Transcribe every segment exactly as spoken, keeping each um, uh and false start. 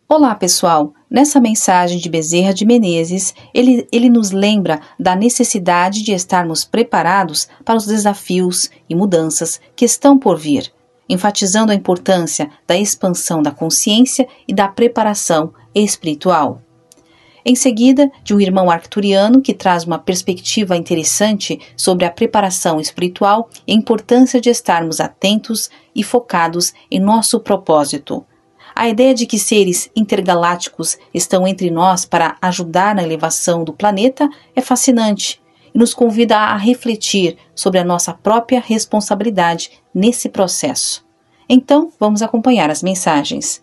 Olá, pessoal! Nessa mensagem de Bezerra de Menezes, ele, ele nos lembra da necessidade de estarmos preparados para os desafios e mudanças que estão por vir, enfatizando a importância da expansão da consciência e da preparação espiritual. Em seguida, de um irmão arcturiano que traz uma perspectiva interessante sobre a preparação espiritual e a importância de estarmos atentos e focados em nosso propósito. A ideia de que seres intergalácticos estão entre nós para ajudar na elevação do planeta é fascinante e nos convida a refletir sobre a nossa própria responsabilidade nesse processo. Então, vamos acompanhar as mensagens.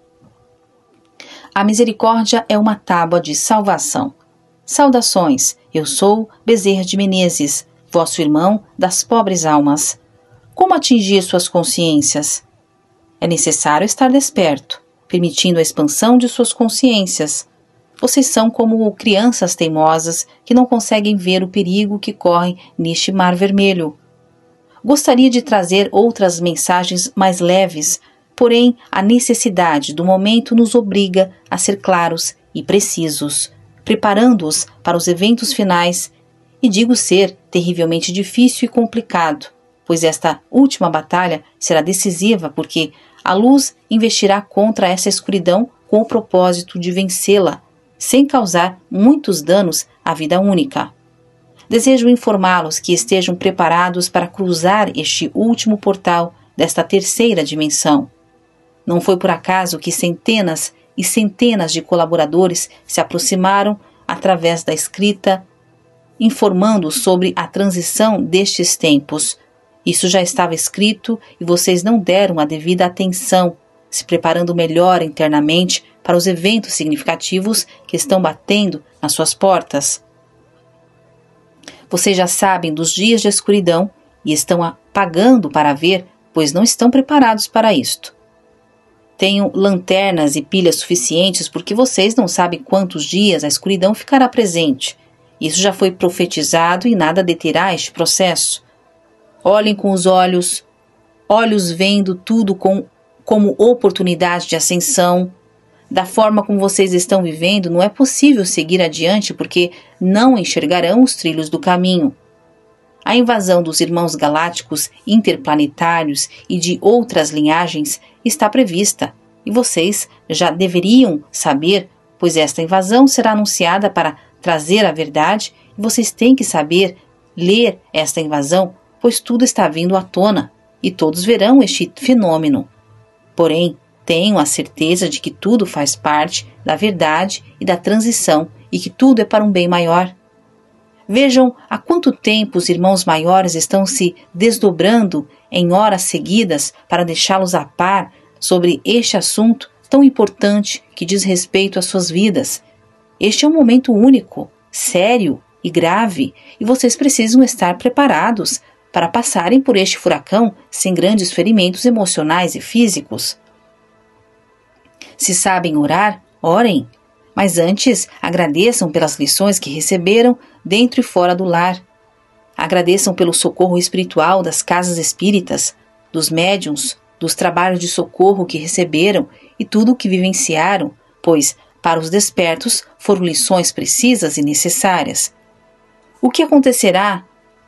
A misericórdia é uma tábua de salvação. Saudações, eu sou Bezerra de Menezes, vosso irmão das pobres almas. Como atingir suas consciências? É necessário estar desperto, permitindo a expansão de suas consciências. Vocês são como crianças teimosas que não conseguem ver o perigo que corre neste mar vermelho. Gostaria de trazer outras mensagens mais leves, porém a necessidade do momento nos obriga a ser claros e precisos, preparando-os para os eventos finais, e digo ser terrivelmente difícil e complicado, pois esta última batalha será decisiva porque a luz investirá contra essa escuridão com o propósito de vencê-la, sem causar muitos danos à vida única. Desejo informá-los que estejam preparados para cruzar este último portal desta terceira dimensão. Não foi por acaso que centenas e centenas de colaboradores se aproximaram através da escrita, informando sobre a transição destes tempos. Isso já estava escrito e vocês não deram a devida atenção, se preparando melhor internamente para os eventos significativos que estão batendo nas suas portas. Vocês já sabem dos dias de escuridão e estão pagando para ver, pois não estão preparados para isto. Tenho lanternas e pilhas suficientes porque vocês não sabem quantos dias a escuridão ficará presente. Isso já foi profetizado e nada deterá este processo. Olhem com os olhos, olhos vendo tudo com, como oportunidade de ascensão. Da forma como vocês estão vivendo, não é possível seguir adiante porque não enxergarão os trilhos do caminho. A invasão dos irmãos galácticos interplanetários e de outras linhagens está prevista, e vocês já deveriam saber, pois esta invasão será anunciada para trazer a verdade, e vocês têm que saber ler esta invasão, pois tudo está vindo à tona, e todos verão este fenômeno. Porém, tenho a certeza de que tudo faz parte da verdade e da transição, e que tudo é para um bem maior. Vejam há quanto tempo os irmãos maiores estão se desdobrando em horas seguidas para deixá-los a par sobre este assunto tão importante que diz respeito às suas vidas. Este é um momento único, sério e grave, e vocês precisam estar preparados para passarem por este furacão sem grandes ferimentos emocionais e físicos. Se sabem orar, orem. Mas antes, agradeçam pelas lições que receberam dentro e fora do lar. Agradeçam pelo socorro espiritual das casas espíritas, dos médiuns, dos trabalhos de socorro que receberam e tudo o que vivenciaram, pois, para os despertos, foram lições precisas e necessárias. O que acontecerá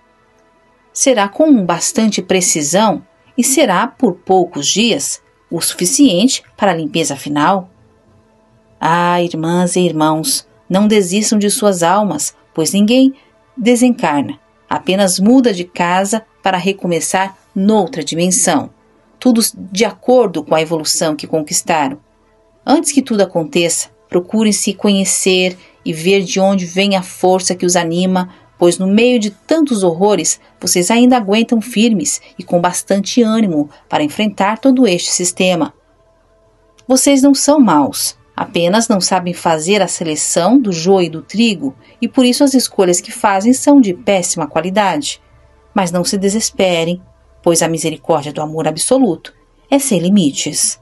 será com bastante precisão e será por poucos dias o suficiente para a limpeza final. Ah, irmãs e irmãos, não desistam de suas almas, pois ninguém desencarna, apenas muda de casa para recomeçar noutra dimensão, tudo de acordo com a evolução que conquistaram. Antes que tudo aconteça, procurem se conhecer e ver de onde vem a força que os anima, pois no meio de tantos horrores, vocês ainda aguentam firmes e com bastante ânimo para enfrentar todo este sistema. Vocês não são maus. Apenas não sabem fazer a seleção do joio e do trigo, e por isso as escolhas que fazem são de péssima qualidade. Mas não se desesperem, pois a misericórdia do amor absoluto é sem limites.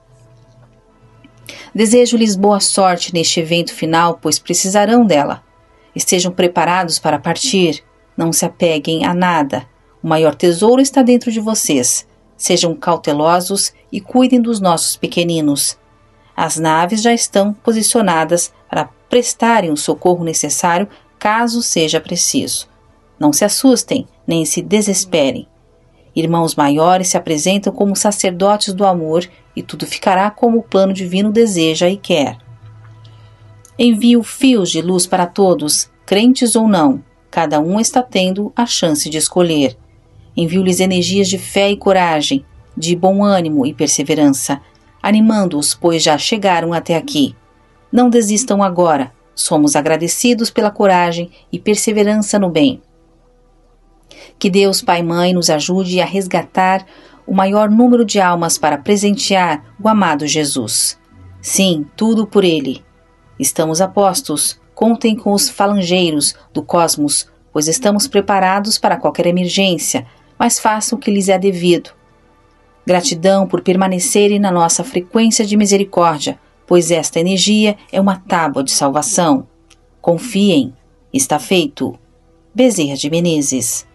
Desejo-lhes boa sorte neste evento final, pois precisarão dela. Estejam preparados para partir, não se apeguem a nada. O maior tesouro está dentro de vocês. Sejam cautelosos e cuidem dos nossos pequeninos. As naves já estão posicionadas para prestarem o socorro necessário caso seja preciso. Não se assustem, nem se desesperem. Irmãos maiores se apresentam como sacerdotes do amor e tudo ficará como o plano divino deseja e quer. Envio fios de luz para todos, crentes ou não. Cada um está tendo a chance de escolher. Envio-lhes energias de fé e coragem, de bom ânimo e perseverança, animando-os, pois já chegaram até aqui. Não desistam agora. Somos agradecidos pela coragem e perseverança no bem. Que Deus, Pai e Mãe, nos ajude a resgatar o maior número de almas para presentear o amado Jesus. Sim, tudo por Ele. Estamos a postos. Contem com os falangeiros do cosmos, pois estamos preparados para qualquer emergência, mas façam o que lhes é devido. Gratidão por permanecerem na nossa frequência de misericórdia, pois esta energia é uma tábua de salvação. Confiem. Está feito. Bezerra de Menezes.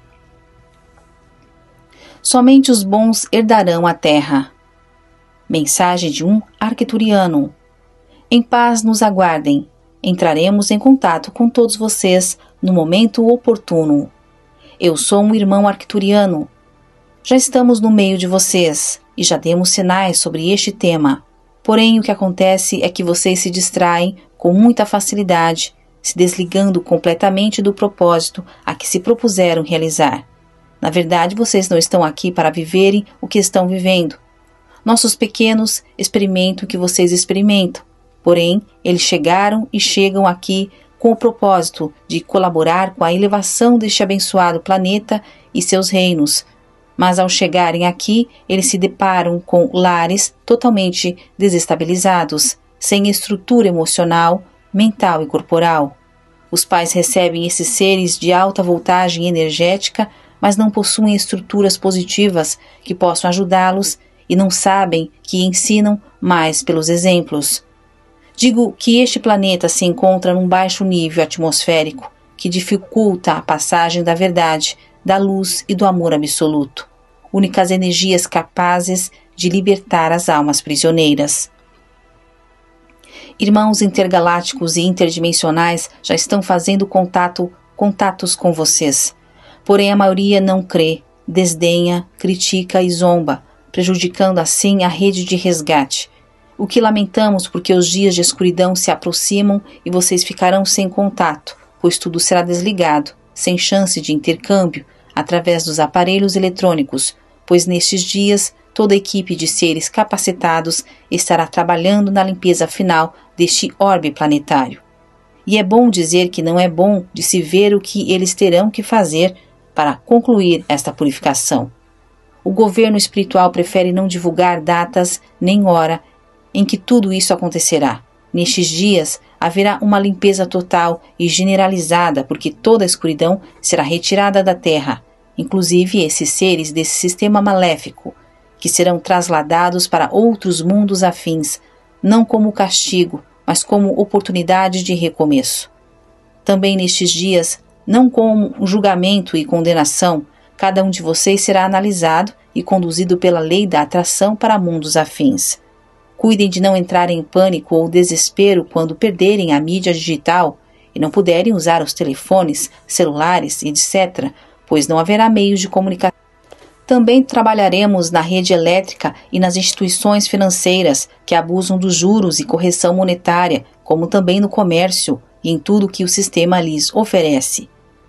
Somente os bons herdarão a terra. Mensagem de um arcturiano. Em paz nos aguardem. Entraremos em contato com todos vocês no momento oportuno. Eu sou um irmão arcturiano. Já estamos no meio de vocês e já demos sinais sobre este tema. Porém, o que acontece é que vocês se distraem com muita facilidade, se desligando completamente do propósito a que se propuseram realizar. Na verdade, vocês não estão aqui para viverem o que estão vivendo. Nossos pequenos experimentam o que vocês experimentam. Porém, eles chegaram e chegam aqui com o propósito de colaborar com a elevação deste abençoado planeta e seus reinos. Mas ao chegarem aqui, eles se deparam com lares totalmente desestabilizados, sem estrutura emocional, mental e corporal. Os pais recebem esses seres de alta voltagem energética, mas não possuem estruturas positivas que possam ajudá-los e não sabem que ensinam mais pelos exemplos. Digo que este planeta se encontra num baixo nível atmosférico que dificulta a passagem da verdade, da luz e do amor absoluto, únicas energias capazes de libertar as almas prisioneiras. Irmãos intergalácticos e interdimensionais já estão fazendo contato, contatos com vocês. Porém, a maioria não crê, desdenha, critica e zomba, prejudicando assim a rede de resgate. O que lamentamos porque os dias de escuridão se aproximam e vocês ficarão sem contato, pois tudo será desligado, sem chance de intercâmbio, através dos aparelhos eletrônicos, pois nestes dias toda a equipe de seres capacitados estará trabalhando na limpeza final deste orbe planetário. E é bom dizer que não é bom de se ver o que eles terão que fazer para concluir esta purificação. O governo espiritual prefere não divulgar datas nem hora em que tudo isso acontecerá. Nestes dias haverá uma limpeza total e generalizada, porque toda a escuridão será retirada da Terra, inclusive esses seres desse sistema maléfico, que serão trasladados para outros mundos afins, não como castigo, mas como oportunidade de recomeço. Também nestes dias, não como julgamento e condenação, cada um de vocês será analisado e conduzido pela lei da atração para mundos afins. Cuidem de não entrarem em pânico ou desespero quando perderem a mídia digital e não puderem usar os telefones, celulares, etcétera, pois não haverá meios de comunicação. Também trabalharemos na rede elétrica e nas instituições financeiras que abusam dos juros e correção monetária, como também no comércio e em tudo que o sistema lhes oferece.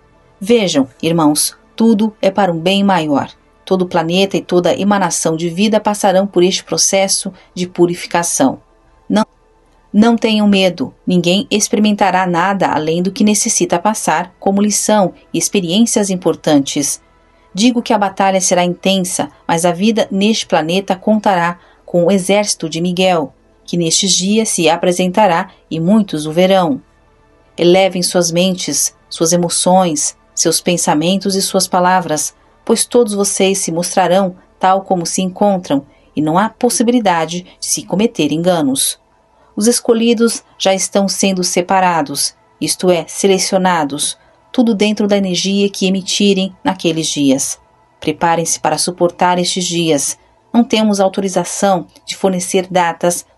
Vejam, irmãos, tudo é para um bem maior. Todo o planeta e toda emanação de vida passarão por este processo de purificação. Não, não tenham medo, ninguém experimentará nada além do que necessita passar como lição e experiências importantes. Digo que a batalha será intensa, mas a vida neste planeta contará com o exército de Miguel, que nestes dias se apresentará e muitos o verão. Elevem suas mentes, suas emoções, seus pensamentos e suas palavras, pois todos vocês se mostrarão tal como se encontram e não há possibilidade de se cometer enganos. Os escolhidos já estão sendo separados, isto é, selecionados, tudo dentro da energia que emitirem naqueles dias. Preparem-se para suportar estes dias. Não temos autorização de fornecer datas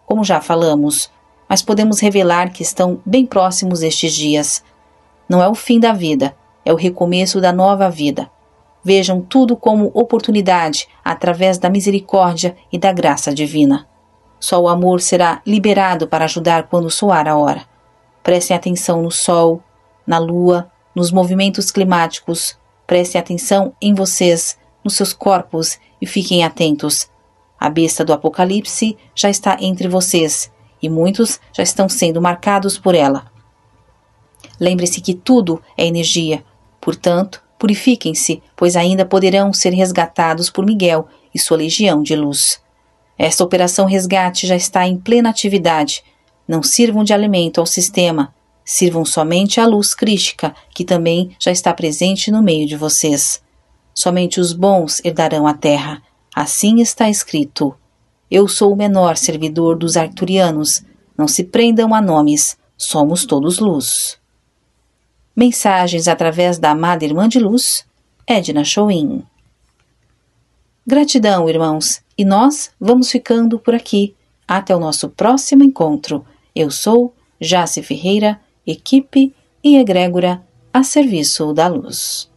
como já falamos, mas podemos revelar que estão bem próximos estes dias. Não é o fim da vida, é o recomeço da nova vida. Vejam tudo como oportunidade através da misericórdia e da graça divina. Só o amor será liberado para ajudar quando soar a hora. Prestem atenção no sol, na lua, nos movimentos climáticos. Prestem atenção em vocês, nos seus corpos e fiquem atentos. A besta do Apocalipse já está entre vocês e muitos já estão sendo marcados por ela. Lembre-se que tudo é energia, portanto, purifiquem-se, pois ainda poderão ser resgatados por Miguel e sua legião de luz. Esta operação resgate já está em plena atividade. Não sirvam de alimento ao sistema, sirvam somente à luz crística, que também já está presente no meio de vocês. Somente os bons herdarão a terra. Assim está escrito: eu sou o menor servidor dos arcturianos. Não se prendam a nomes, somos todos luz. Mensagens através da amada irmã de luz, Edna Schoen. Gratidão, irmãos, e nós vamos ficando por aqui. Até o nosso próximo encontro. Eu sou Jace Ferreira, equipe e egrégora a serviço da luz.